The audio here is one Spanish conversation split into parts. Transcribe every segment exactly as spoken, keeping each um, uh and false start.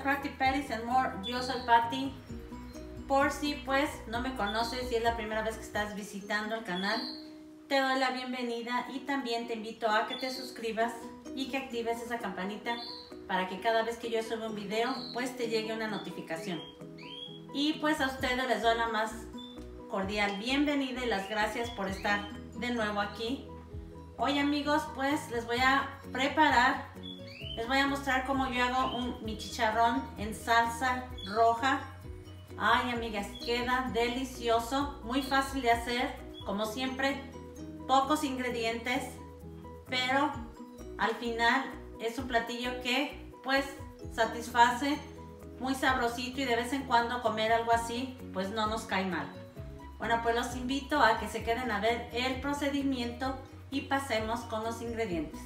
Crafty Patties and More, yo soy Patty. Por si pues no me conoces y es la primera vez que estás visitando el canal, te doy la bienvenida y también te invito a que te suscribas y que actives esa campanita para que cada vez que yo suba un video pues te llegue una notificación. Y pues a ustedes les doy la más cordial bienvenida y las gracias por estar de nuevo aquí. Hoy amigos pues les voy a preparar, les voy a mostrar cómo yo hago un, mi chicharrón en salsa roja. Ay amigas, queda delicioso, muy fácil de hacer, como siempre, pocos ingredientes, pero al final es un platillo que pues satisface, muy sabrosito y de vez en cuando comer algo así pues no nos cae mal. Bueno, pues los invito a que se queden a ver el procedimiento y pasemos con los ingredientes.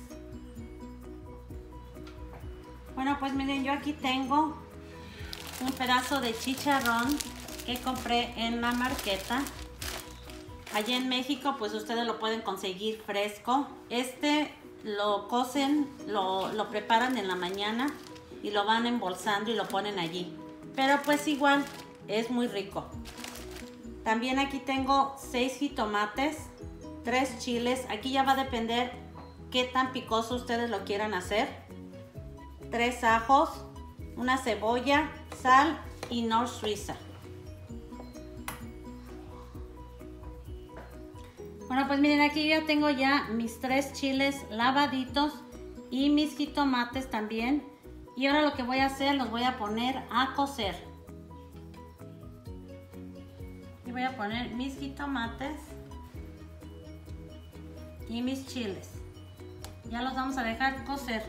Bueno, pues miren, yo aquí tengo un pedazo de chicharrón que compré en la marqueta. Allá en México pues ustedes lo pueden conseguir fresco. Este lo cocen, lo, lo preparan en la mañana y lo van embolsando y lo ponen allí. Pero pues igual es muy rico. También aquí tengo seis jitomates, tres chiles. Aquí ya va a depender qué tan picoso ustedes lo quieran hacer. Tres ajos, una cebolla, sal y nor suiza. Bueno, pues miren, aquí ya tengo ya mis tres chiles lavaditos y mis jitomates también. Y ahora lo que voy a hacer, los voy a poner a cocer. Y voy a poner mis jitomates y mis chiles. Ya los vamos a dejar cocer.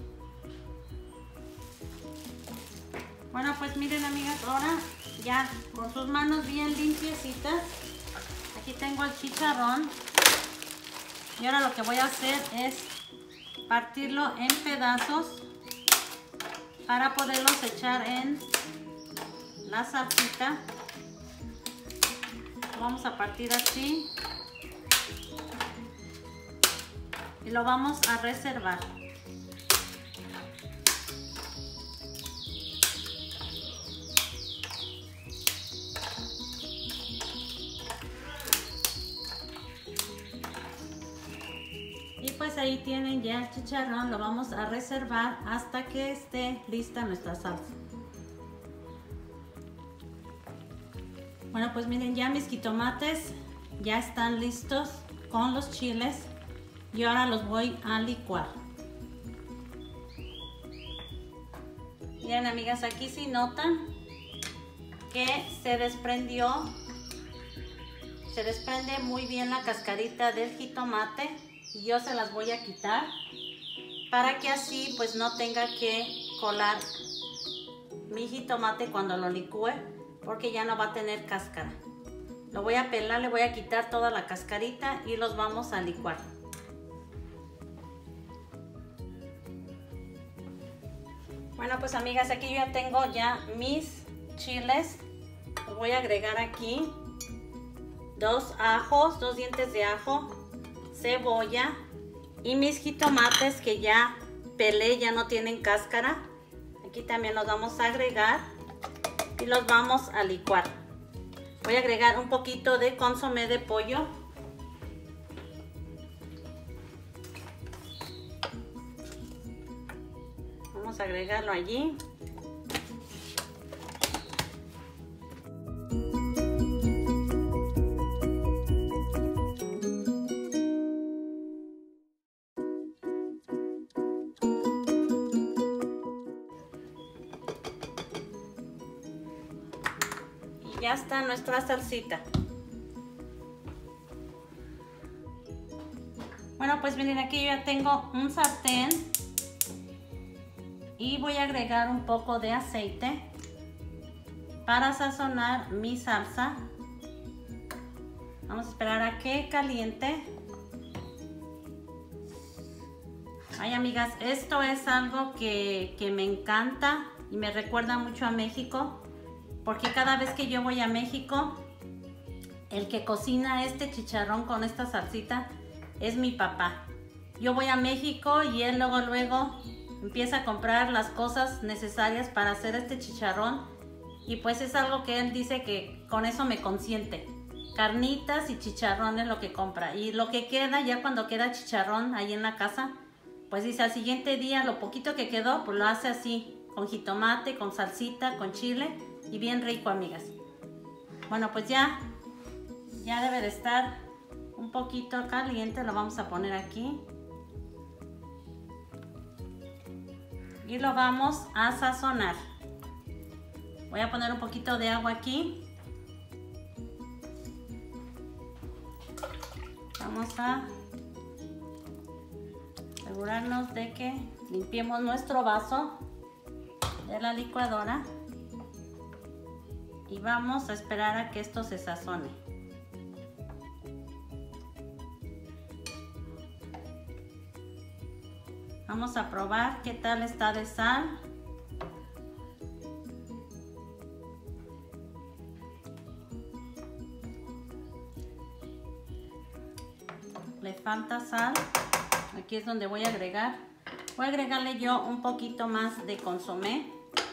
Bueno, pues miren amigas, ahora ya con sus manos bien limpiecitas, aquí tengo el chicharrón y ahora lo que voy a hacer es partirlo en pedazos para poderlos echar en la salsita. Lo vamos a partir así y lo vamos a reservar. Y pues ahí tienen ya el chicharrón, lo vamos a reservar hasta que esté lista nuestra salsa. Bueno, pues miren, ya mis jitomates ya están listos con los chiles y ahora los voy a licuar. Miren amigas, aquí sí notan que se desprendió, se desprende muy bien la cascarita del jitomate. Y yo se las voy a quitar para que así pues no tenga que colar mi jitomate cuando lo licúe, porque ya no va a tener cáscara. Lo voy a pelar, le voy a quitar toda la cascarita y los vamos a licuar. Bueno pues amigas, aquí yo ya tengo ya mis chiles. Los voy a agregar aquí dos ajos, dos dientes de ajo, cebolla y mis jitomates que ya pelé, ya no tienen cáscara. Aquí también los vamos a agregar y los vamos a licuar. Voy a agregar un poquito de consomé de pollo. Vamos a agregarlo allí. Ya está nuestra salsita. Bueno, pues miren, aquí yo ya tengo un sartén y voy a agregar un poco de aceite para sazonar mi salsa. Vamos a esperar a que caliente. Ay amigas, esto es algo que, que me encanta y me recuerda mucho a México, porque cada vez que yo voy a México, el que cocina este chicharrón con esta salsita es mi papá. Yo voy a México y él luego luego empieza a comprar las cosas necesarias para hacer este chicharrón y pues es algo que él dice que con eso me consiente. Carnitas y chicharrón es lo que compra y lo que queda ya cuando queda chicharrón ahí en la casa, pues dice al siguiente día lo poquito que quedó pues lo hace así con jitomate, con salsita, con chile y bien rico, amigas. Bueno, pues ya ya debe de estar un poquito caliente, lo vamos a poner aquí y lo vamos a sazonar. Voy a poner un poquito de agua aquí. Vamos a asegurarnos de que limpiemos nuestro vaso de la licuadora y vamos a esperar a que esto se sazone. Vamos a probar qué tal está de sal. Le falta sal. Aquí es donde voy a agregar. Voy a agregarle yo un poquito más de consomé.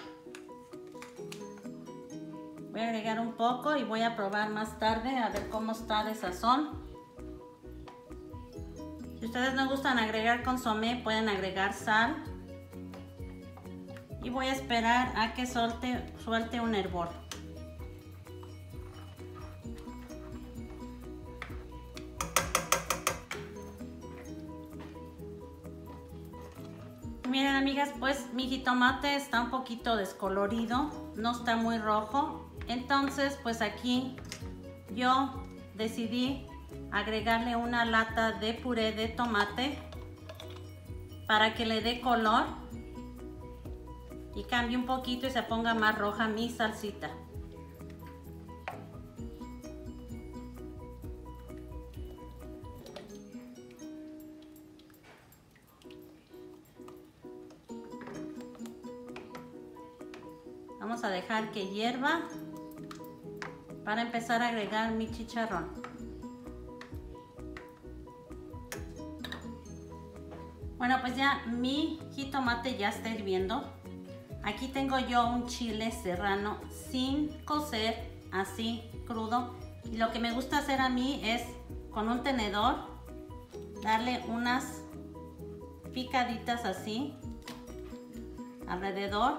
Voy a agregar un poco y voy a probar más tarde a ver cómo está de sazón. Si ustedes no gustan agregar consomé, pueden agregar sal. Y voy a esperar a que suelte, suelte un hervor. Miren, amigas, pues mi jitomate está un poquito descolorido, no está muy rojo. Entonces, pues aquí yo decidí agregarle una lata de puré de tomate para que le dé color y cambie un poquito y se ponga más roja mi salsita. Vamos a dejar que hierva para empezar a agregar mi chicharrón. Bueno, pues ya mi jitomate ya está hirviendo. Aquí tengo yo un chile serrano sin cocer, así crudo. Y lo que me gusta hacer a mí es con un tenedor darle unas picaditas así alrededor.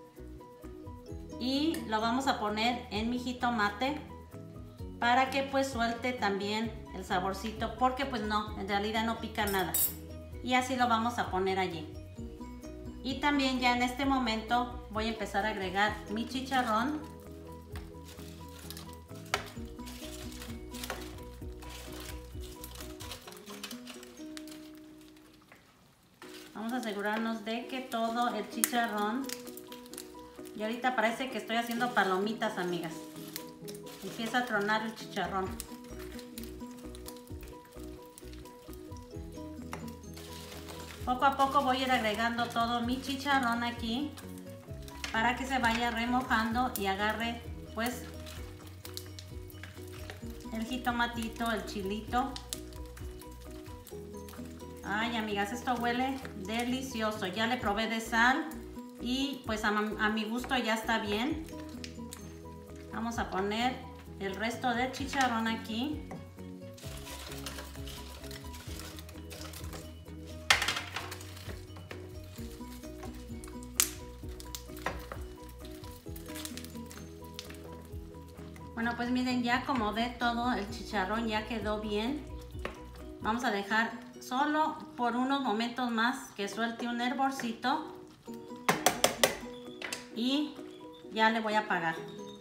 Y lo vamos a poner en mi jitomate para que pues suelte también el saborcito, porque pues no, en realidad no pica nada. Y así lo vamos a poner allí. Y también ya en este momento voy a empezar a agregar mi chicharrón. Vamos a asegurarnos de que todo el chicharrón... Y ahorita parece que estoy haciendo palomitas, amigas. Empieza a tronar el chicharrón. Poco a poco voy a ir agregando todo mi chicharrón aquí para que se vaya remojando y agarre pues el jitomatito, el chilito. Ay, amigas, esto huele delicioso. Ya le probé de sal. Y pues a, a mi gusto ya está bien. Vamos a poner el resto del chicharrón aquí. Bueno, pues miren, ya acomodé todo el chicharrón, ya quedó bien. Vamos a dejar solo por unos momentos más que suelte un hervorcito. Y ya le voy a apagar.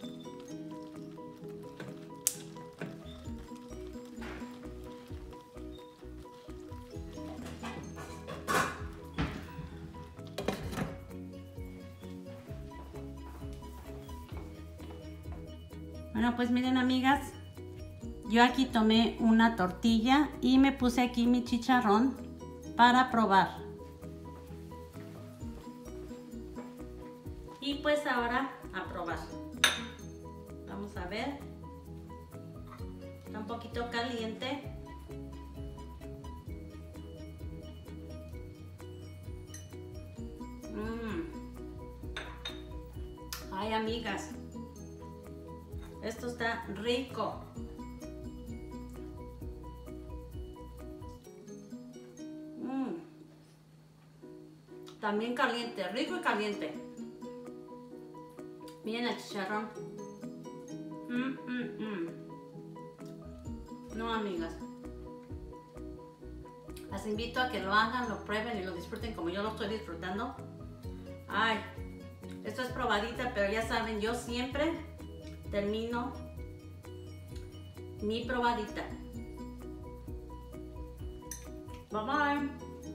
Bueno, pues miren, amigas, yo aquí tomé una tortilla y me puse aquí mi chicharrón para probar. Y pues ahora a probar. Vamos a ver. Está un poquito caliente. amigas, esto está rico. Mm. También caliente, rico y caliente. Miren el chicharrón. Mm, mm, mm. No, amigas. Las invito a que lo hagan, lo prueben y lo disfruten como yo lo estoy disfrutando. Ay, esto es probadita, pero ya saben, yo siempre termino mi probadita. Bye bye.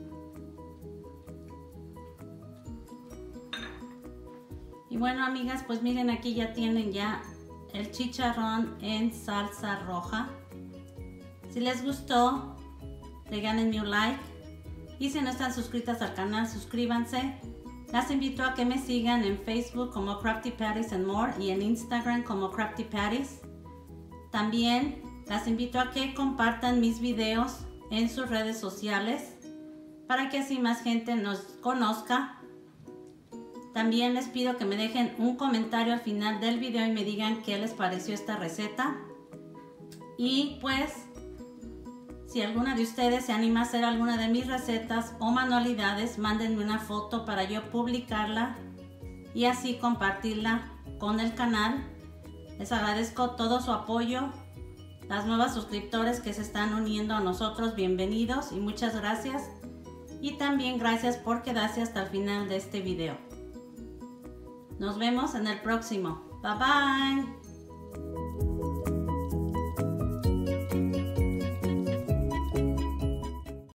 Y bueno, amigas, pues miren, aquí ya tienen ya el chicharrón en salsa roja. Si les gustó, regálenme un like. Y si no están suscritas al canal, suscríbanse. Las invito a que me sigan en Facebook como Crafty Patties and More y en Instagram como Crafty Patties. También las invito a que compartan mis videos en sus redes sociales para que así más gente nos conozca. También les pido que me dejen un comentario al final del video y me digan qué les pareció esta receta. Y pues, si alguna de ustedes se anima a hacer alguna de mis recetas o manualidades, mándenme una foto para yo publicarla y así compartirla con el canal. Les agradezco todo su apoyo. Las nuevas suscriptores que se están uniendo a nosotros, bienvenidos y muchas gracias. Y también gracias por quedarse hasta el final de este video. Nos vemos en el próximo. Bye bye.